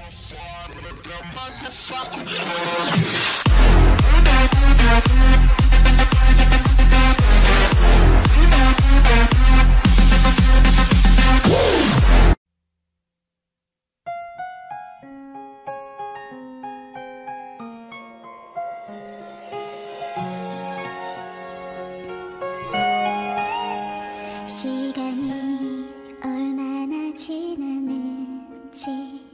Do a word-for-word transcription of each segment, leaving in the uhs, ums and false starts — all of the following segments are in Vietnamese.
시간이 얼마나 지났는지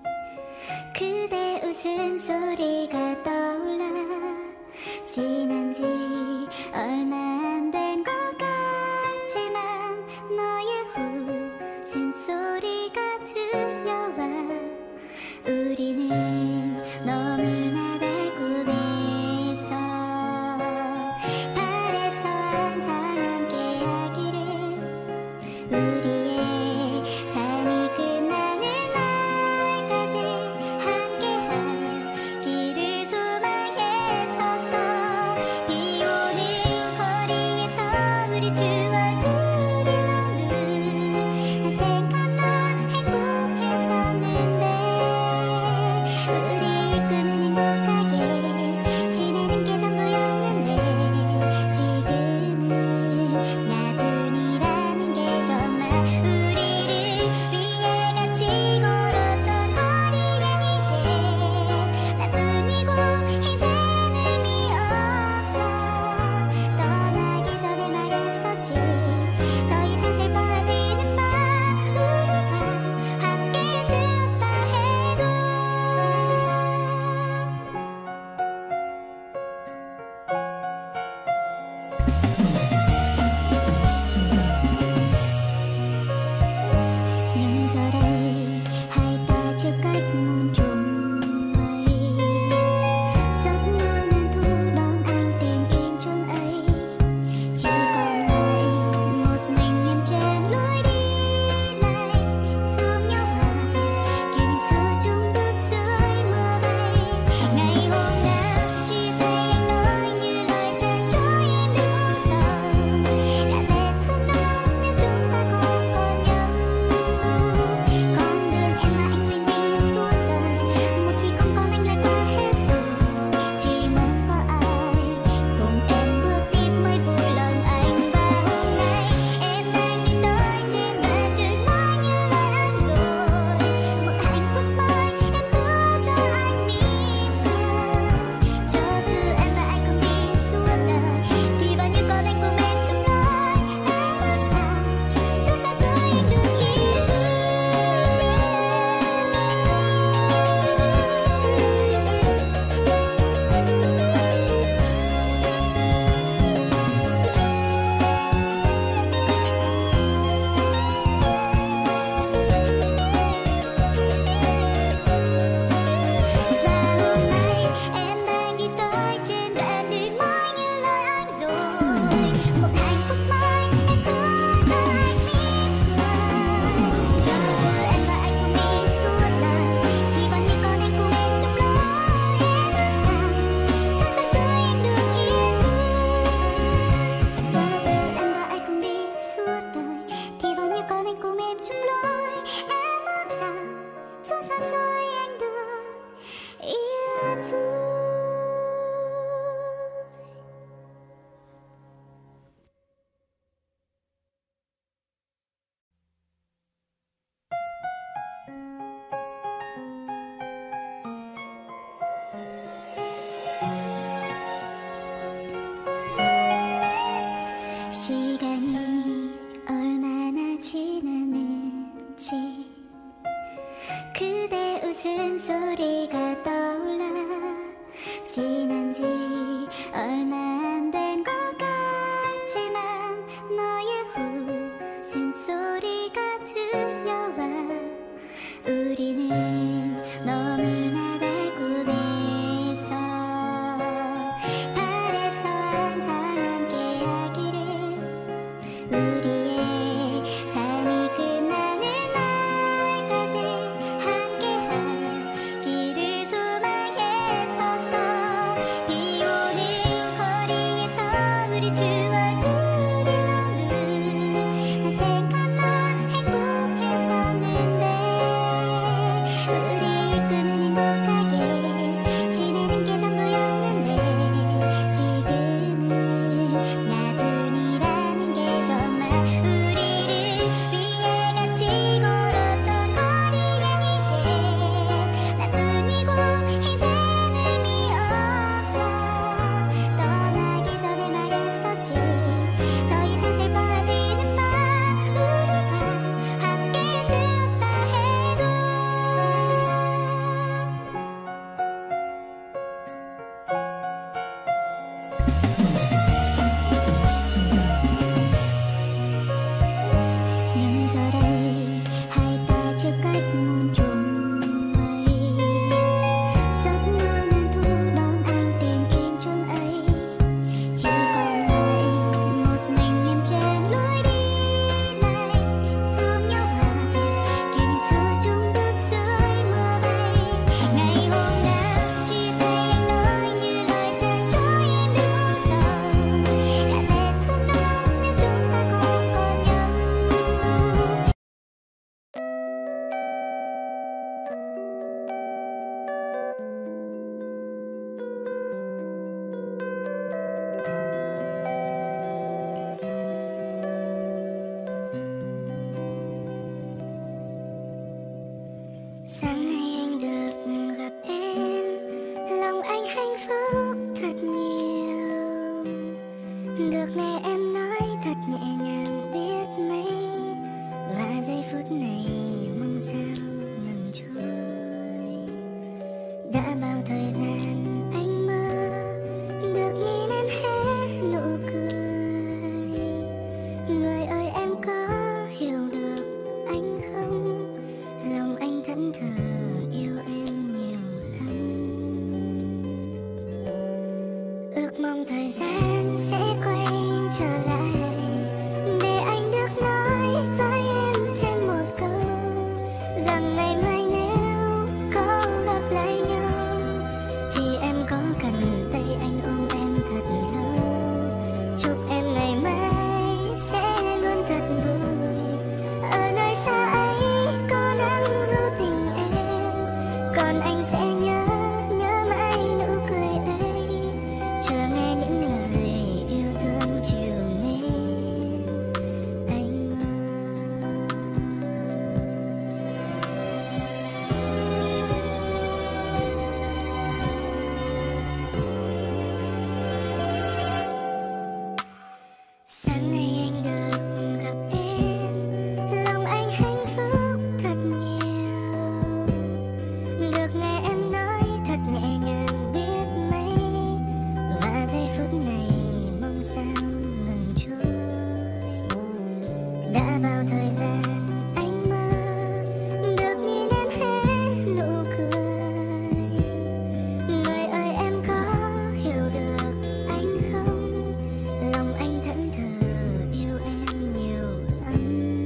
그대 웃음소리가 떠올라 지난 지 얼마 안 된 것 같지만 너의 웃음소리가 들려와 우리는 너무나 달콤해서 발에서 항상 함께하기를 우리의 삶이 끝나는 날까지 함께하기를 소망했었어. 비오는 거리에서 우리 추억들을 나눈 어색한 너 행복했었는데 우리의 꿈은 행복하게 지내는 게 전부였는데 지금은 나뿐이라는 게 정말 우리를 위해 같이 걸었던 거리엔 이제 나뿐이고 이젠 의미 없어. 떠나기 전에 말했었지 더 이상 슬퍼하지는 마. 우리가 함께 있었다 해도 những giờ đây hai ta chưa cách muôn trùng mây giấc mơ nên thu đón anh tìm yên chốn ấy chỉ còn lại một mình em trên lối đi này thương nhau hoài kỷ niệm xưa chung bước dưới mưa bay ngày hôm nào chia tay anh nói như lời tràn trối em đừng âu sầu đã lẽ thương đau nếu chúng ta không còn nhau. Con đường em và anh quên đi suốt đời một khi không còn anh lại qua hết rồi chỉ mong có ai cùng em bước tiếp mới vui lòng anh. Và hôm nay em đang đi tới trên đoạn đường nói như lời anh rồi một hạnh phúc mới em hứa cho anh mỉm cười cho dù em và anh không đi suốt đời thì bao nhiêu con anh cùng em chung lối em ước rằng cho xa xôi anh được yên vui. Và hôm nay em đang đi tới trên đoạn đường nói như lời anh rồi một hạnh phúc mới em hứa cho anh mỉm cười cho dù em và anh không đi suốt đời thì bao nhiêu con anh cùng em chung lối em ước rằng cho xa xôi anh được yên vui. Cho dù em và anh không đi suốt đời thì bao nhiêu con anh cùng em chung lối em ước rằng cho xa xôi anh được yên vui. 시간이 얼마나 지났는지 그대 웃음소리가 떠올라 지난 지 얼마 안 된 것 같지만 너의 웃음소리가 들려와 우리는 너무나 달콤해서 발에서 항상 함께하기를 우리의 삶이 끝나는 날까지 함께하기를 소망했었어. Sáng nay anh được gặp em, lòng anh hạnh phúc thật nhiều. Được nghe em nói thật nhẹ nhàng biết mấy, và giây phút này mong sao ngừng trôi. Đã bao thời gian anh mơ được nhìn em hé nụ cười. Người ơi em có hiểu được anh không? Lòng anh thẫn thờ yêu em nhiều lắm. Ước mong thời gian sẽ quay trở lại, để anh được nói với em thêm một câu rằng ngày mai nếu có gặp lại nhau thì em có cần tay anh ôm em thật lâu. Chúc em ngày mai sẽ luôn thật vui, ở nơi xa ấy có nắng du tình em, còn anh sẽ nhớ nhớ mãi nụ cười ấy, chờ nghe những lời yêu thương chiều mến anh mơ. Sáng nay anh được gặp em, lòng anh hạnh phúc thật nhiều. Được nghe em nói thật nhẹ nhàng biết mấy, và giây phút này mong sao ngừng trôi. Đã bao thời gian anh mơ được nhìn em hé nụ cười. Người ơi em có hiểu được anh không? Lòng anh thẫn thờ yêu em nhiều lắm.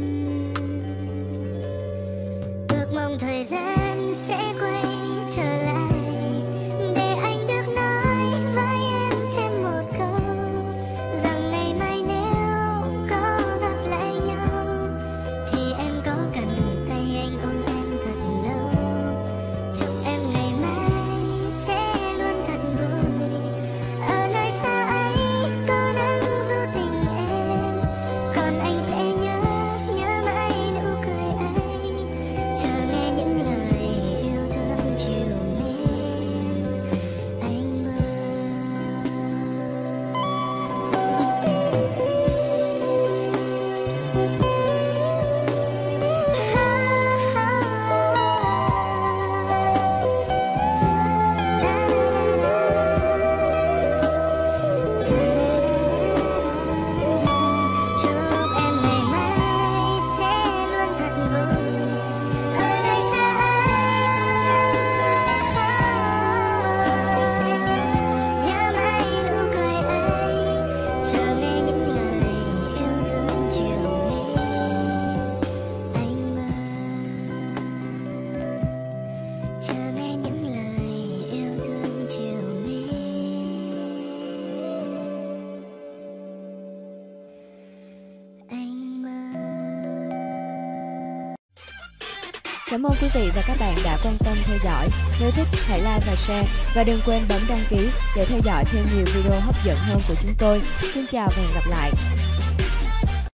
Ước mong thời gian sẽ quay trở lại, để anh được nói với em thêm một câu rằng ngày mai nếu có gặp lại nhau thì em có cần tay anh ôm em thật lâu. Chúc em ngày mai sẽ luôn thật vui, ở nơi xa ấy có nắng du tình em, còn anh sẽ nhớ nhớ mãi nụ cười ấy, chờ nghe những lời yêu thương chiều mến anh mơ. Chúc em ngày mai sẽ luôn thật vui, ở nơi xa ấy anh sẽ nhớ mãi nụ cười ấy, chờ nghe những lời yêu thương chiều mến anh mơ. Chờ nghe những lời yêu thương chiều mến anh mơ. Cảm ơn quý vị và các bạn đã quan tâm theo dõi. Nếu thích hãy like và share, và đừng quên bấm đăng ký để theo dõi thêm nhiều video hấp dẫn hơn của chúng tôi. Xin chào và hẹn gặp lại.